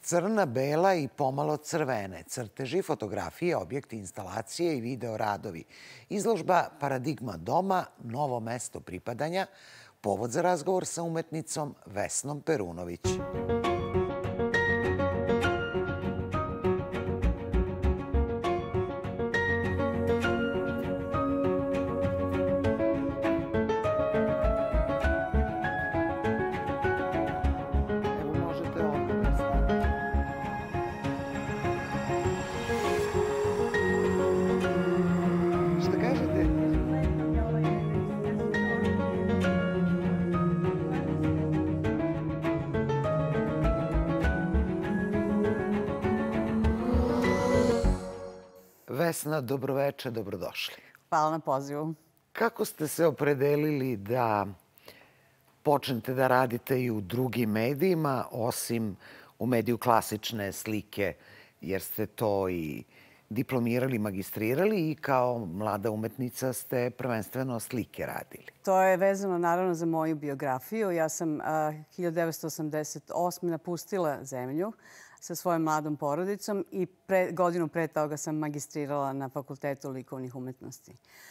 Crna, bela i pomalo crvene, crteži, fotografije, objekti, instalacije i video radovi. Izložba Paradigma doma, novo mesto pripadanja, povod za razgovor sa umetnicom Vesnom Perunović. Vesna, dobroveče, dobrodošli. Hvala na pozivu. Kako ste se opredelili da počnete da radite i u drugim medijima, osim u mediju klasične slike, jer ste to i diplomirali, magistrirali i kao mlada umetnica ste prvenstveno slike radili? To je vezano naravno za moju biografiju. Ja sam 1988. napustila zemlju sa svojom mladom porodicom i godinu pre toga sam magistrirala na Fakultetu likovnih umetnosti.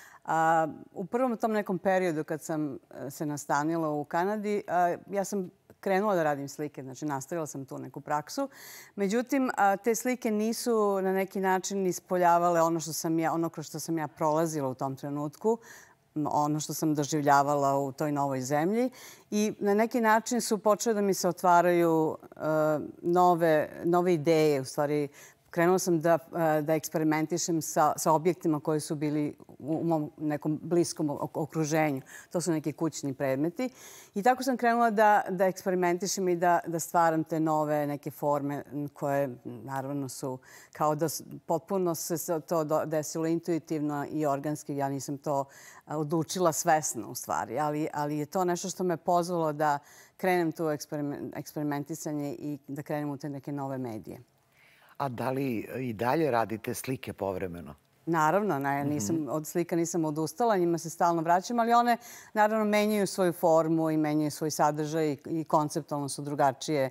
U prvom tom nekom periodu kad sam se nastanila u Kanadi, ja sam krenula da radim slike, znači nastavila sam tu neku praksu. Međutim, te slike nisu na neki način ispoljavale ono kroz što sam ja prolazila u tom trenutku, ono što sam doživljavala u toj novoj zemlji. I na neki način su počele da mi se otvaraju nove ideje. U stvari, krenula sam da eksperimentišem sa objektima koji su bili u mom nekom bliskom okruženju. To su neki kućni predmeti. I tako sam krenula da eksperimentišem i da stvaram te nove neke forme koje naravno su kao da potpuno se to desilo intuitivno i organski. Ja nisam to odlučila svesno u stvari, ali je to nešto što me pozvalo da krenem tu eksperimentisanje i da krenem u te neke nove medije. A da li i dalje radite slike povremeno? Naravno, od slika nisam odustala, njima se stalno vraćam, ali one naravno menjaju svoju formu i menjaju svoj sadržaj i konceptualno su drugačije.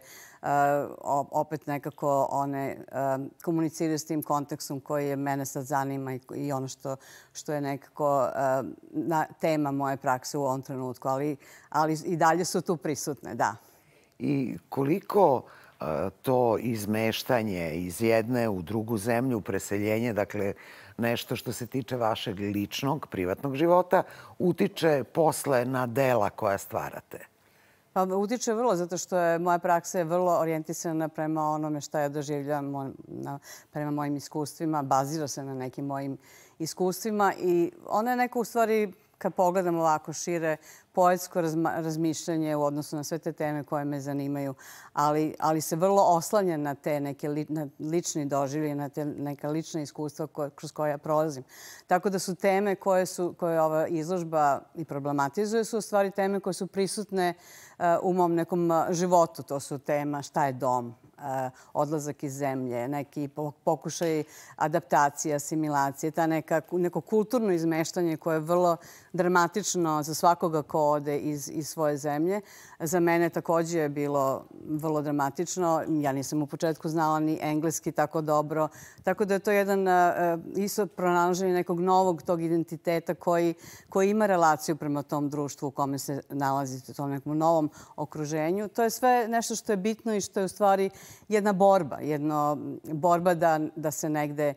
Opet nekako one komuniciraju s tim kontekstom koji mene sad zanima i ono što je nekako tema moje prakse u ovom trenutku, ali i dalje su tu prisutne, da. I koliko to izmeštanje iz jedne u drugu zemlju, preseljenje, dakle nešto što se tiče vašeg ličnog, privatnog života, utiče posle na dela koja stvarate? Pa utiče vrlo, zato što je moja praksa je vrlo orijentisana prema onome šta ja doživljam, prema mojim iskustvima, bazira se na nekim mojim iskustvima i ona je neko u stvari, kad pogledam ovako šire, poetsko razmišljanje u odnosu na sve te teme koje me zanimaju, ali se vrlo oslanja na te neke lični doživlje, na te neka lična iskustva kroz koje ja prolazim. Tako da su teme koje ova izložba i problematizuje su u stvari teme koje su prisutne u mom nekom životu. To su tema šta je dom, odlazak iz zemlje, neki pokušaj adaptacije, asimilacije, neko kulturno izmeštanje koje je vrlo dramatično za svakoga ko ode iz svoje zemlje. Za mene takođe je bilo vrlo dramatično. Ja nisam u početku znala ni engleski tako dobro. Tako da je to jedan isto pronalaženje nekog novog tog identiteta koji ima relaciju prema tom društvu u kome se nalazite, u tom nekom novom okruženju. To je sve nešto što je bitno i što je u stvari jedna borba. Borba da se negde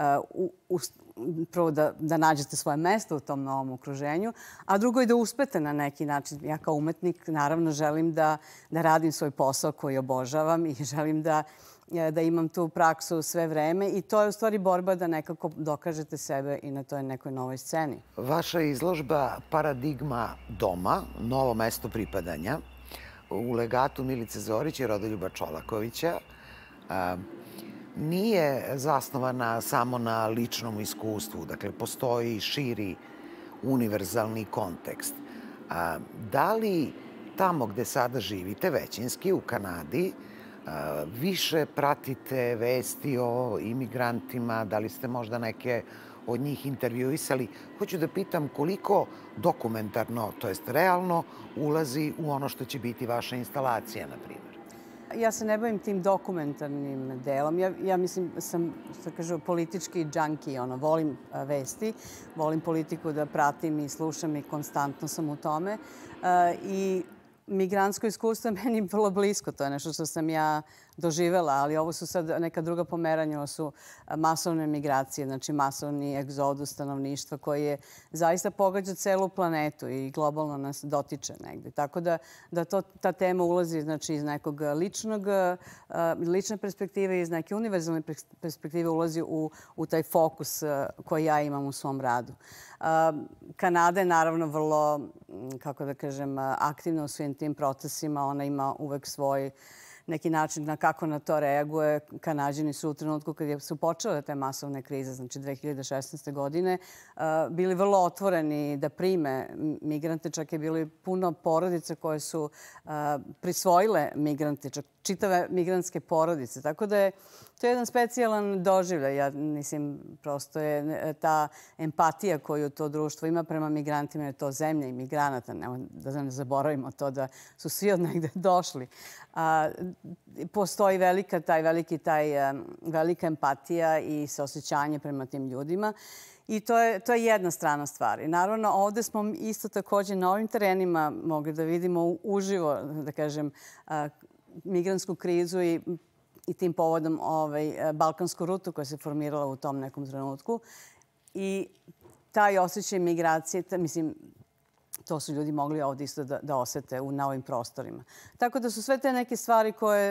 prvo da nađete svoje mesto u tom novom okruženju, a drugo i da uspete na neki način. Ja kao umetnik naravno želim da radim svoj posao koji obožavam i želim da imam tu praksu sve vreme i to je u stvari borba da nekako dokažete sebe i na toj nekoj novoj sceni. Vaša izložba Paradigma doma, novo mesto pripadanja, u legatu Milice Zorić i Rodoljuba Čolakovića, nije zasnovana samo na ličnom iskustvu. Dakle, postoji širi univerzalni kontekst. Da li tamo gde sada živite, većinski u Kanadi, više pratite vesti o imigrantima? Da li ste možda neke od njih intervjuisali? Hoću da pitam koliko dokumentarno, to jest realno, ulazi u ono što će biti vaša instalacija, na primjer. ja se ne bavim tim dokumentarnim delom. Ja mislim, sam, što kažu, politički džanki, volim vesti, volim politiku da pratim i slušam i konstantno sam u tome. I migrantsko iskustvo je meni vrlo blisko. To je nešto što sam ja doživela, ali ovo su sad neka druga pomeranja. Ovo su masovne migracije, znači masovni egzodus stanovništva koji je zaista pogađa celu planetu i globalno nas dotiče negde. Tako da ta tema ulazi znači, iz nekog lične perspektive, iz neke univerzalne perspektive ulazi u taj fokus koji ja imam u svom radu. Kanada je naravno vrlo, kako da kažem, aktivna u svim tim procesima. Ona ima uvek svoj neki način na kako na to reaguje. Kanađani su u trenutku kad su počele te masovne krize, znači 2016. godine, bili vrlo otvoreni da prime migrante. Čak je bilo puno porodica koje su prisvojile migrante, čak čitave migrantske porodice. Tako da je to jedan specijalan doživljaj. Ja mislim, prosto je ta empatija koju to društvo ima prema migrantima, je to zemlja i migranata. Da ne zaboravimo to da su svi od negde došli. Postoji velika empatija i saosećanje prema tim ljudima. I to je jedna strana stvari. Naravno, ovde smo isto takođe na ovim terenima mogli da vidimo uživo, da kažem, migrantsku krizu i tim povodom balkansku rutu koja se formirala u tom nekom trenutku. I taj osjećaj migracije, mislim, to su ljudi mogli ovdje isto da osete na ovim prostorima. Tako da su sve te neke stvari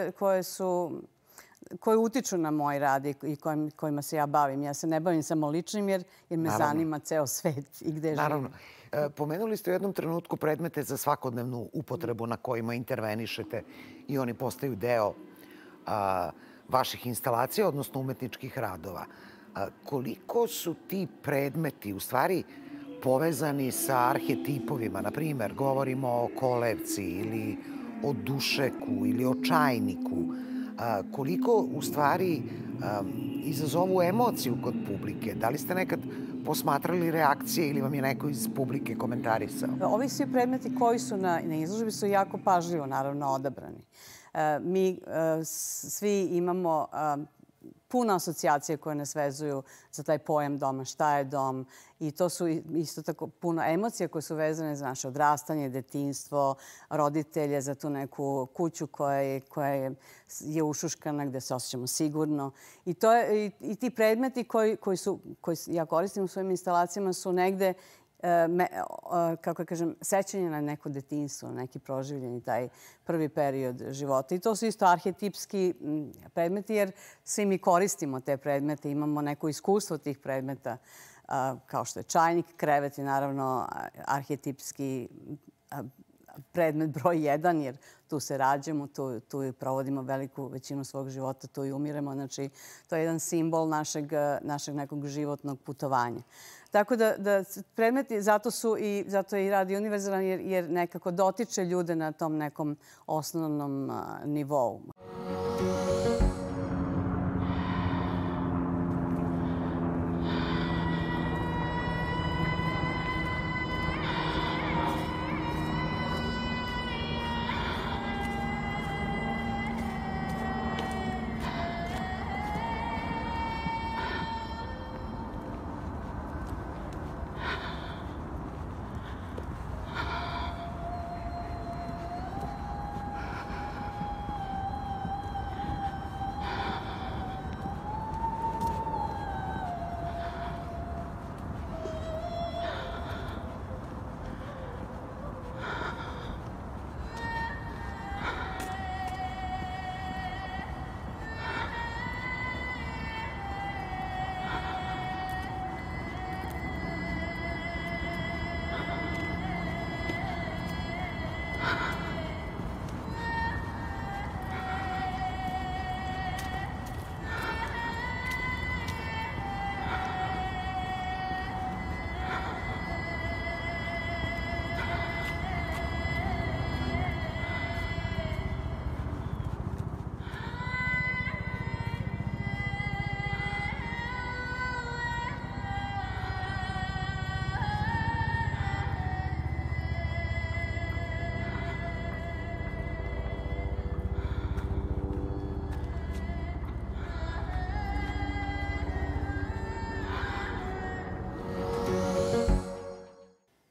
koje utiču na moj rad i kojima se ja bavim. Ja se ne bavim samo ličnim jer me zanima ceo svet i gde živim. Naravno. Pomenuli ste u jednom trenutku predmete za svakodnevnu upotrebu na kojima intervenišete i oni postaju deo vaših instalacija, odnosno umetničkih radova. Koliko su ti predmeti u stvari povezani sa arhetipovima? Na primer, govorimo o kolevci ili o dušeku ili o čajniku. Koliko u stvari izazovu emociju kod publike? Da li ste nekad posmatrali reakcije ili vam je neko iz publike komentarisao? Ovi svi predmeti koji su na izložbi su jako pažljivo, naravno, odabrani. Mi svi imamo puno asocijacije koje nas vezuju za taj pojam doma, šta je dom. I to su isto tako puno emocija koje su vezane za naše odrastanje, detinjstvo, roditelje, za tu neku kuću koja je ušuškana, gde se osjećamo sigurno. I ti predmeti koji ja koristim u svojim instalacijama su negde, kako kažem, sećanje na neko detinjstvo, na neki proživljeni taj prvi period života. I to su isto arhetipski predmeti jer svi mi koristimo te predmete, imamo neko iskustvo tih predmeta, kao što je čajnik, krevet je naravno arhetipski predmet broj 1, jer tu se rađamo, tu provodimo veliku većinu svog života, tu i umiremo. Znači, to je jedan simbol našeg nekog životnog putovanja. Tako da predmeti, zato je i rad univerzalan, jer nekako dotiče ljude na tom nekom osnovnom nivou.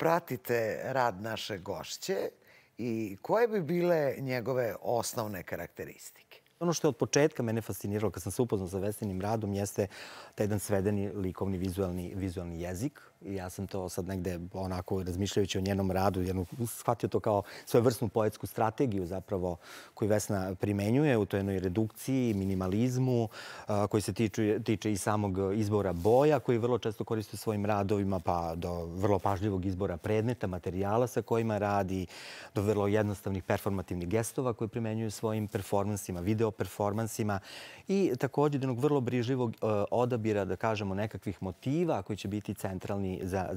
pratite rad naše gošće i koje bi bile njegove osnovne karakteristike? Ono što je od početka mene fasciniralo kad sam se upoznao sa Vesninim radom jeste taj jedan svedeni likovni vizualni jezik. I ja sam to sad negde onako razmišljajući o njenom radu shvatio to kao svojevrsnu poetsku strategiju zapravo koju Vesna primenjuje u toj jednoj redukciji, minimalizmu koji se tiče i samog izbora boja koji vrlo često koristi u svojim radovima pa do vrlo pažljivog izbora predmeta, materijala sa kojima radi, do vrlo jednostavnih performativnih gestova koje primenjuju svojim performansima, video performansima i također jednog vrlo brižljivog odabira, da kažemo, nekakvih motiva koji će biti centralni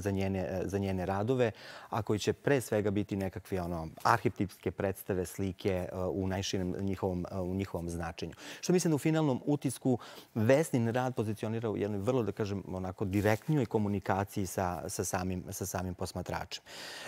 za njene radove, a koji će pre svega biti nekakve arhetipske predstave, slike u najširem njihovom značenju. Što mislim da u finalnom utisku Vesnin rad pozicionira u jednoj vrlo, da kažem, onako direktnijoj komunikaciji sa samim posmatračem.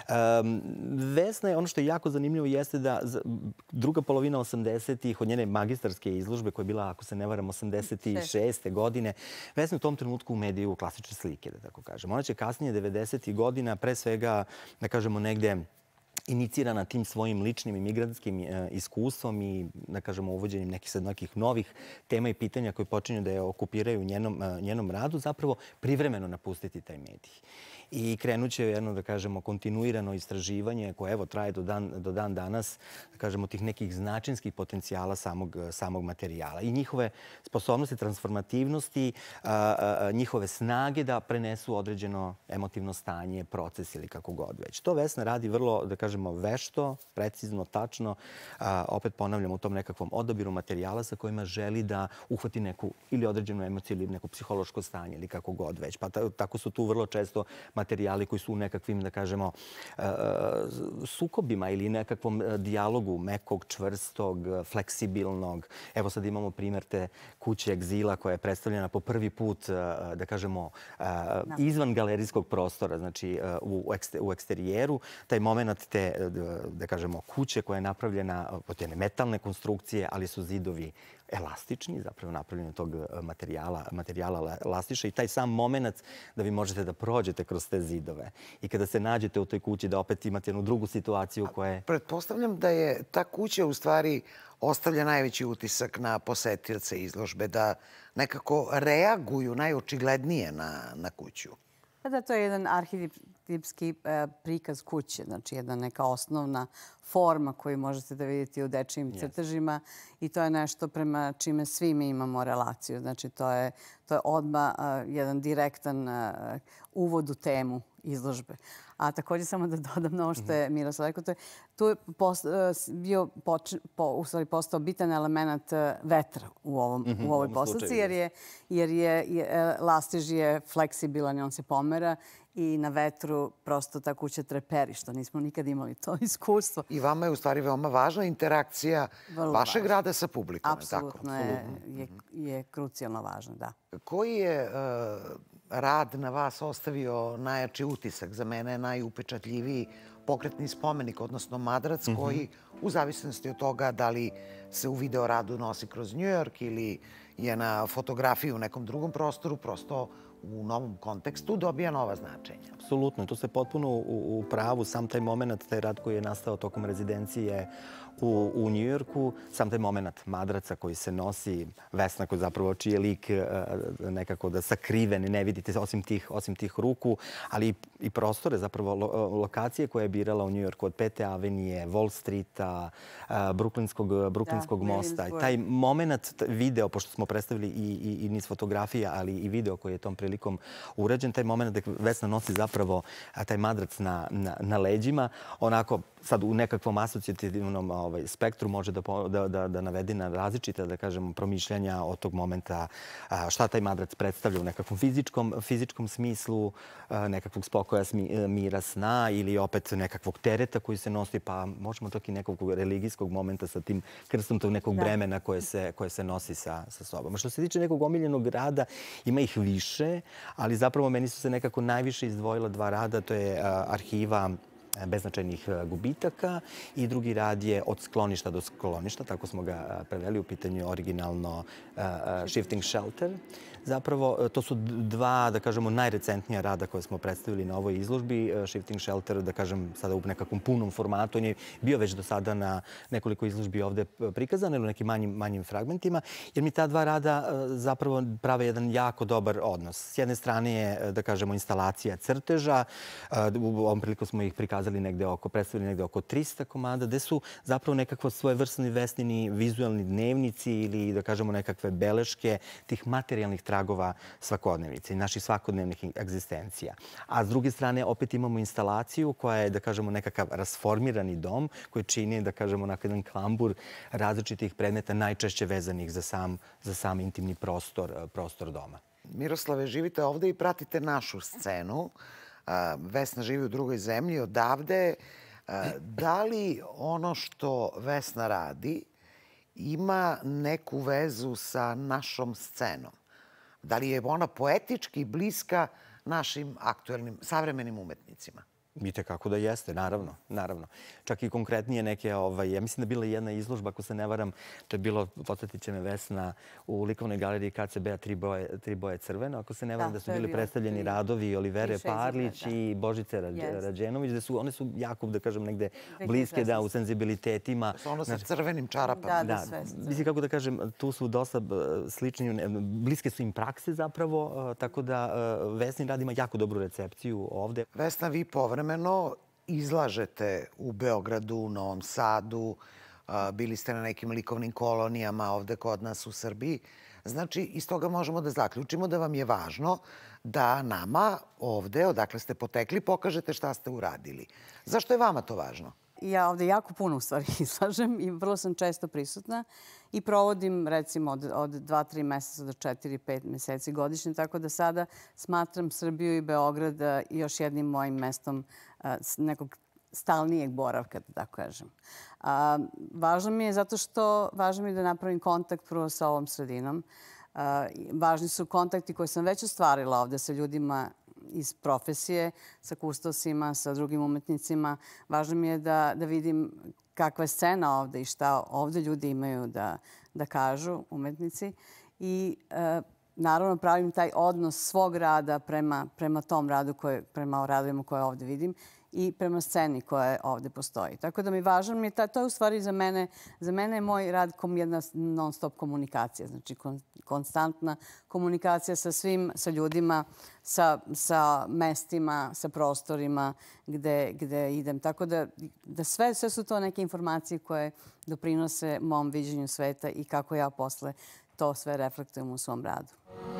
Vesna je, ono što je jako zanimljivo jeste da druga polovina 80-ih od njene magistarske izložbe koja je bila, ako se ne varam, 86. godine, Vesna u tom trenutku u mediju klasične slike, da tako kažem. Ona će kasnije 90. godina, pre svega, da kažemo, negde inicirana tim svojim ličnim imigrantskim iskustvom i, da kažemo, uvođenjem nekih novih tema i pitanja koje počinju da je okupiraju u njenom radu, zapravo privremeno napustiti taj medij. I krenut će jedno, da kažemo, kontinuirano istraživanje koje, evo, traje do dan danas, da kažemo, tih nekih značinskih potencijala samog materijala i njihove sposobnosti, transformativnosti, njihove snage da prenesu određeno emotivno stanje, proces ili kako god već. To Vesna radi vrlo, da kažemo, vešto, precizno, tačno, opet ponavljam, u tom nekakvom odabiru materijala sa kojima želi da uhvati neku ili određenu emociju ili neko psihološko stanje ili kako god već. Pa tako su tu vrlo često materijali koji su u nekakvim, da kažemo, sukobima ili nekakvom dijalogu mekog, čvrstog, fleksibilnog. Evo sad imamo primjer te kuće egzila koja je predstavljena po prvi put, da kažemo, izvan galerijskog prostora, znači u eksterijeru. Taj moment te, da kažemo, kuće koja je napravljena od jedne metalne konstrukcije, ali su zidovi elastični, zapravo napravljeni od tog materijala elastiša i taj sam moment da vi možete da prođete kroz te zidove. I kada se nađete u toj kući da opet imate jednu drugu situaciju koja je... Pretpostavljam da je ta kuća u stvari ostavlja najveći utisak na posetioce izložbe, da nekako reaguju najočiglednije na kuću. Pa da, to je jedan arhetipski prikaz kuće, znači jedna neka osnovna forma koju možete da vidite u dečijim crtežima i to je nešto prema čime svi mi imamo relaciju. Znači to je odmah jedan direktan uvod u temu izložbe. A također samo da dodam na ovo što je Miroslav rekao, tu je postao bitan element vetra u ovoj postavci, jer je lastiž je fleksibilan i on se pomera i na vetru prosto ta kuća treperi, što nismo nikad imali to iskustvo. I vama je u stvari veoma važna interakcija vašeg rada sa publikom. Apsolutno je krucijalno važno, da. Koji je rad na vas ostavio najjači utisak? Za mene je najupečatljiviji pokretni spomenik, odnosno Madrac, koji u zavisnosti od toga da li se u video radu nosi kroz New York ili je na fotografiji u nekom drugom prostoru, prosto u novom kontekstu dobija nova značenja. Apsolutno. Tu ste potpuno u pravu. Sam taj moment, taj rad koji je nastao tokom rezidencije u Njujorku, sam taj moment Madraca koji se nosi, Vesna koji zapravo čiji je lik nekako da sakriven, ne vidite osim tih ruku, ali i prostore, zapravo lokacije koje je birala u Njujorku od Pete avenije, Wall Streeta, Brooklynskog mosta. I taj moment video, pošto smo predstavili i niz fotografija, ali i video koji je tom prilikom urađen, taj moment da Vesna nosi zapravo taj Madrac na leđima, onako sad u nekakvom asocijativnom spektru može da navede na različite, da kažem, promišljanja od tog momenta šta taj Madrac predstavlja u nekakvom fizičkom smislu, nekakvog spokoja, mira, sna ili opet nekakvog tereta koji se nosi, pa možemo tako i nekog religijskog momenta sa tim krstom tog nekog bremena koje se nosi sa sobom. Što se tiče nekog omiljenog rada, ima ih više, ali zapravo meni su se nekako najviše izdvojila dva rada, to je arhiva beznačajnih gubitaka i drugi rad je od skloništa do skloništa, tako smo ga preveli, u pitanju originalno Shifting Shelter. Zapravo, to su dva, da kažemo, najrecentnija rada koje smo predstavili na ovoj izložbi. Shifting Shelter, da kažem, sada u nekakvom punom formatu. On je bio već do sada na nekoliko izložbi ovde prikazan ili u nekim manjim fragmentima, jer mi ta dva rada zapravo prave jedan jako dobar odnos. S jedne strane je, da kažemo, instalacija crteža. U ovom priliku smo ih prikazali predstavili negde oko 300 komada, gde su zapravo nekakvo svojevrsni Vesnini vizualni dnevnici ili, da kažemo, nekakve beleške tih materijalnih tragova svakodnevice i naših svakodnevnih egzistencija. A s druge strane, opet imamo instalaciju koja je, da kažemo, nekakav rasformirani dom koji čini, da kažemo, onako jedan kambur različitih predmeta, najčešće vezanih za sam intimni prostor doma. Miroslave, živite ovde i pratite našu scenu. Vesna živi u drugoj zemlji odavde. Da li ono što Vesna radi ima neku vezu sa našom scenom? Da li je ona poetički bliska našim aktuelnim, savremenim umetnicima? Itekako da jeste, naravno. Čak i konkretnije neke, ja mislim da je bila jedna izložba, ako se ne varam, to je bilo, podsjetit će me Vesna, u likovnoj galeriji KCB-a Tri boje crveno, ako se ne varam, da su bili predstavljeni radovi Olivere Parlić i Božice Rađenović, da one su jako, da kažem, negde bliske, da, u senzibilitetima. Ono sa crvenim čarapama. Da, mislim, kako da kažem, tu su dosta slični, bliske su im prakse zapravo, tako da Vesnin rad ima jako dobru recepciju ovde. Vesna, vi povremeno izlažete u Beogradu, u Novom Sadu, bili ste na nekim likovnim kolonijama ovde kod nas u Srbiji. Znači, iz toga možemo da zaključimo da vam je važno da nama ovde, odakle ste potekli, pokažete šta ste uradili. Zašto je vama to važno? Ja ovde jako puno u stvari izlažem i vrlo sam često prisutna i provodim recimo od 2-3 meseca do 4-5 meseci godišnje, tako da sada smatram Srbiju i Beograd još jednim mojim mestom nekog stalnijeg boravka, da tako kažem. Važno mi je zato što važno mi je da napravim kontakt prvo sa ovom sredinom. Važni su kontakti koje sam već ostvarila ovde sa ljudima iz profesije, sa kustosima, sa drugim umetnicima. Važno mi je da vidim kakva je scena ovde i šta ovde ljudi imaju da kažu, umetnici. I naravno pravim taj odnos svog rada prema tom radu, prema radovima koje ovde vidim i prema sceni koja ovde postoji. Tako da mi važno mi je, to je u stvari za mene je moj rad jedna non-stop komunikacija. Znači konstantna komunikacija sa svim, sa ljudima, sa mestima, sa prostorima gde idem. Tako da sve su to neke informacije koje doprinose mom viđenju sveta i kako ja posle to sve reflektujem u svom radu.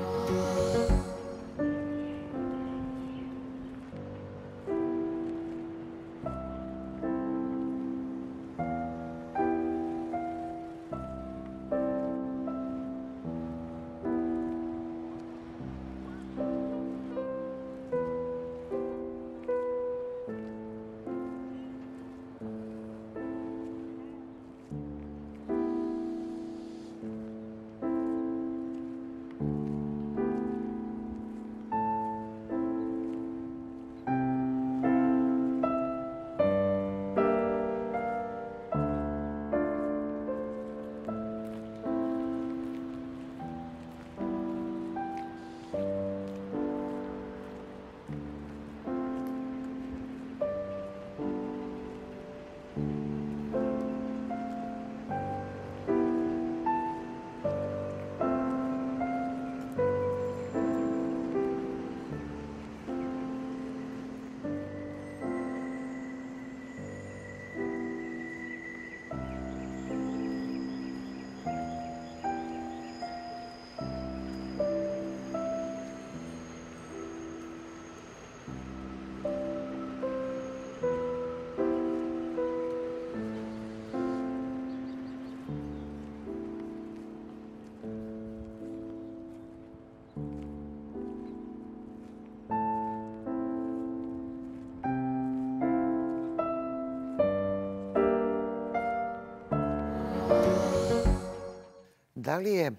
Da li je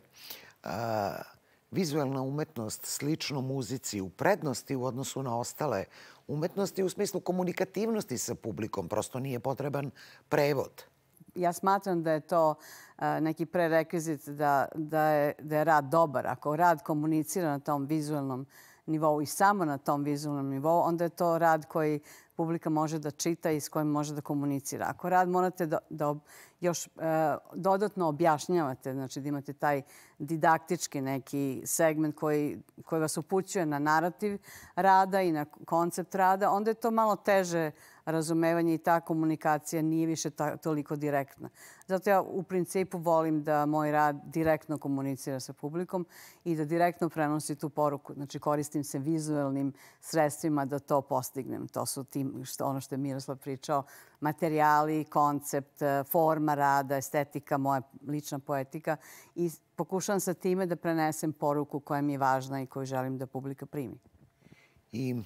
vizualna umetnost slično muzici u prednosti u odnosu na ostale umetnosti u smislu komunikativnosti sa publikom. Prosto nije potreban prevod. Ja smatram da je to neki prerekvizit da je rad dobar. Ako rad komunicira na tom vizualnom nivou i samo na tom vizualnom nivou, onda je to rad koji publika može da čita i s kojim može da komunicira. Ako rad morate da još dodatno objašnjavate, znači da imate taj didaktički neki segment koji vas upućuje na narativ rada i na koncept rada, onda je to malo teže razumevanje i ta komunikacija nije više toliko direktna. Zato ja u principu volim da moj rad direktno komunicira sa publikom i da direktno prenosi tu poruku. Znači koristim se vizualnim sredstvima da to postignem. To su ono što je Miroslav pričao, materijali, koncept, forma rada, estetika, moja lična poetika i pokušavam sa time da prenesem poruku koja mi je važna i koju želim da publika primi. I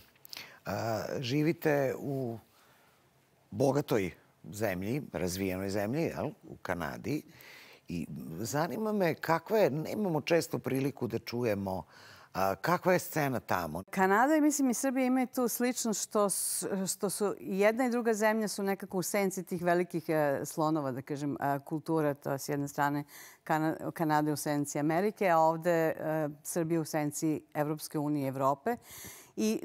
živite u bogatoj zemlji, razvijenoj zemlji, u Kanadi. I zanima me kakva je, nemamo često priliku da čujemo kakva je scena tamo. Kanada i mislim i Srbija imaju tu sličnost što su i jedna i druga zemlja su nekako u senci tih velikih slonova, da kažem, kultura. To je s jedne strane Kanada u senci Amerike, a ovde Srbija u senci Evropske unije i Evrope. I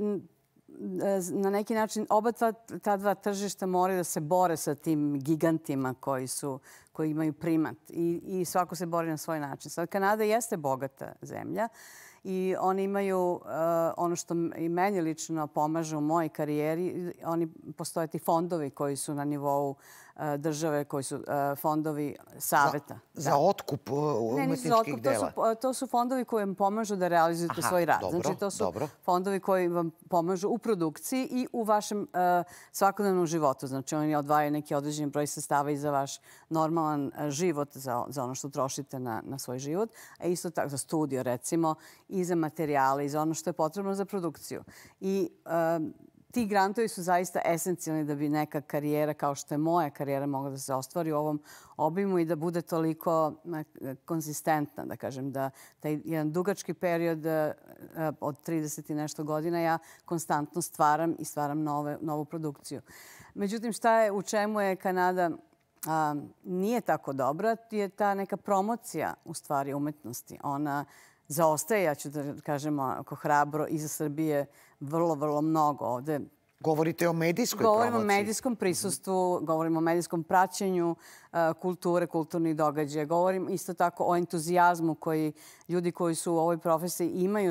na neki način oba ta dva tržišta moraju da se bore sa tim gigantima koji imaju primat i svako se bori na svoj način. Sad, Kanada jeste bogata zemlja i oni imaju ono što i meni lično pomaže u mojoj karijeri. Postoje ti fondovi koji su na nivou države, koji su fondovi saveta. Za otkup umetničkih dela? To su fondovi koji vam pomažu da realizujete svoj rad. Znači, to su fondovi koji vam pomažu u produkciji i u vašem svakodnevnom životu. Znači, oni odvajaju neki određeni broj sredstava i za vaš normalan život, za ono što trošite na svoj život, a isto tako za studio, recimo, i za materijale i za ono što je potrebno za produkciju. I ti grantovi su zaista esencijalni da bi neka karijera, kao što je moja karijera, mogla da se ostvari u ovom obimu i da bude toliko konzistentna, da kažem, da taj jedan dugački period od 30 i nešto godina ja konstantno stvaram i stvaram novu produkciju. Međutim, u čemu je Kanada nije tako dobra, je ta neka promocija u stvari umetnosti. Ona zaostaje, ja ću da kažem ako hrabro, iza Srbije vrlo, vrlo mnogo. Ovde govorite o medijskoj promociji? Govorimo o medijskom prisustvu, govorimo o medijskom praćenju kulture, kulturnih događaja. Govorim isto tako o entuzijazmu koji ljudi koji su u ovoj profesiji imaju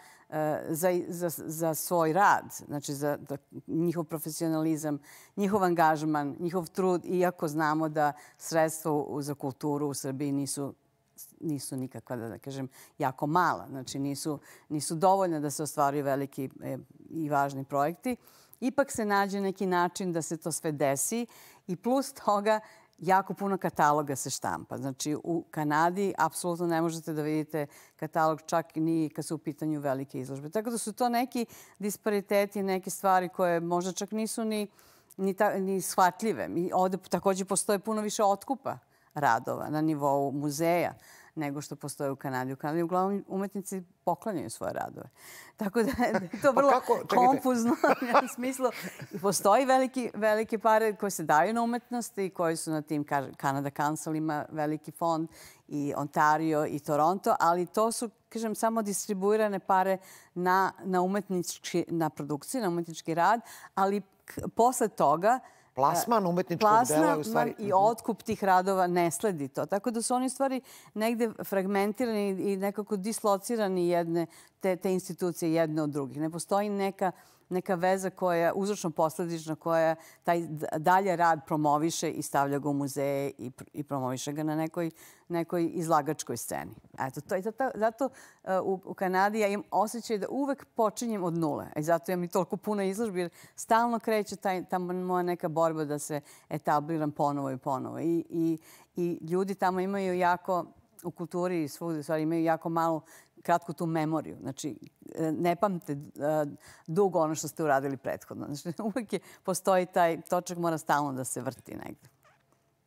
za svoj rad, znači za njihov profesionalizam, njihov angažman, njihov trud, iako znamo da sredstva za kulturu u Srbiji nisu nikakva, da kažem, jako mala. Znači nisu dovoljne da se ostvaruju veliki i važni projekti. Ipak se nađe neki način da se to sve desi i plus toga jako puno kataloga se štampa. Znači u Kanadi apsolutno ne možete da vidite katalog čak ni kad su u pitanju velike izložbe. Tako da su to neki dispariteti, neke stvari koje možda čak nisu ni shvatljive. Ovde takođe postoje puno više otkupa radova na nivou muzeja nego što postoje u Kanadi. U Kanadi uglavnom umetnici poklanjaju svoje radove. Tako da je to vrlo konfuzno u smislu. Postoji velike pare koje se daju na umetnost i koji su na tim, Canada Council ima veliki fond i Ontario i Toronto, ali to su, kažem, samo distribuirane pare na produkciju, na umetnički rad, ali posle toga plasman umetničkog dela je u stvari... i otkup tih radova ne sledi to. Tako da su oni u stvari negde fragmentirani i nekako dislocirani te institucije jedne od drugih. Ne postoji neka veza koja uzročno-posledična koja taj dalje rad promoviše i stavlja ga u muzeje i promoviše ga na nekoj izlagačkoj sceni. Eto, to je zato u Kanadi ja imam osjećaj da uvek počinjem od nule. I zato imam i toliko puno izložbi jer stalno kreće ta moja neka borba da se etabliram ponovo i ponovo. I ljudi tamo imaju jako, u kulturi i svugde stvari imaju jako malo kratku tu memoriju. Znači, ne pamte dugo ono što ste uradili prethodno. Znači, uvek postoji taj točak, mora stalno da se vrti negde.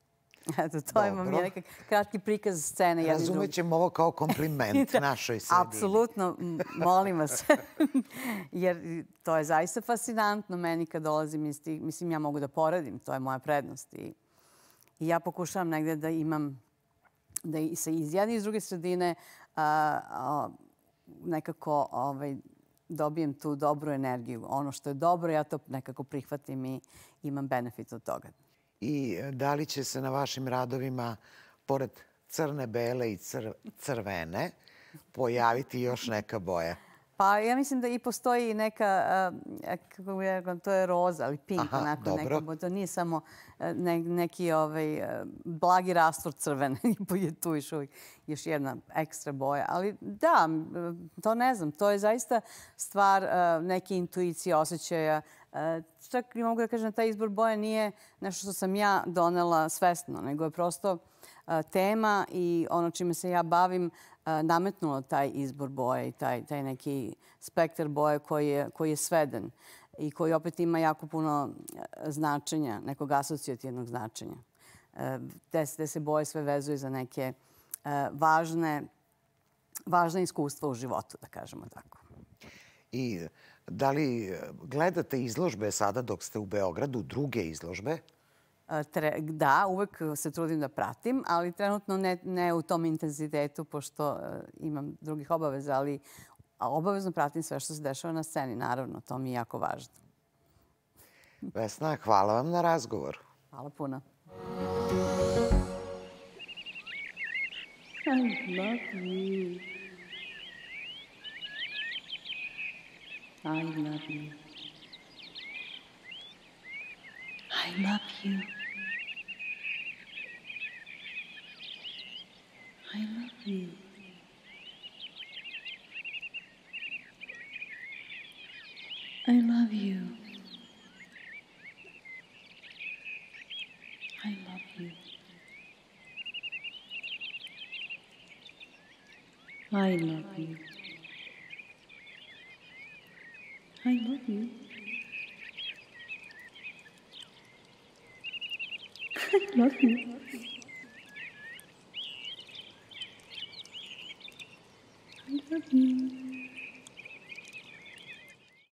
Eto, to imam je nekak kratki prikaz scene jedni drugi. Razumećemo ovo kao kompliment našoj sredini. Apsolutno, molim vas. Jer to je zaista fascinantno meni kad dolazim iz tih... Mislim, ja mogu da poradim, to je moja prednost. I ja pokušavam negde da imam, da i se iz jedne i iz druge sredine nekako dobijem tu dobru energiju. Ono što je dobro, ja to nekako prihvatim i imam benefit od toga. I da li će se na vašim radovima, pored crne, bele i crvene, pojaviti još neka boja? Pa ja mislim da i postoji neka, kako bih rekla, to je roza, ali pink, onako neka, to nije samo neki blagi rastvor crvene, je tu još jedna ekstra boja. Ali da, to ne znam, to je zaista stvar neke intuicije, osjećaja. Čak i mogu da kažem da taj izbor boja nije nešto što sam ja donela svesno, nego je prosto tema i ono čime se ja bavim nametnulo taj izbor boje i taj neki spektar boje koji je sveden i koji opet ima jako puno značenja, nekog asocijativnog značenja. Te se boje sve vezuje za neke važne iskustva u životu, da kažemo tako. I da li gledate izložbe sada dok ste u Beogradu, druge izložbe? Da, uvek se trudim da pratim, ali trenutno ne u tom intenzitetu, pošto imam drugih obaveza, ali obavezno pratim sve što se dešava na sceni, naravno, to mi je jako važno. Vesna, hvala vam na razgovor. Hvala puno. I love you. I love you. I love you. I love you. I love you. I love you. I love you. I love you. I love you. I love you.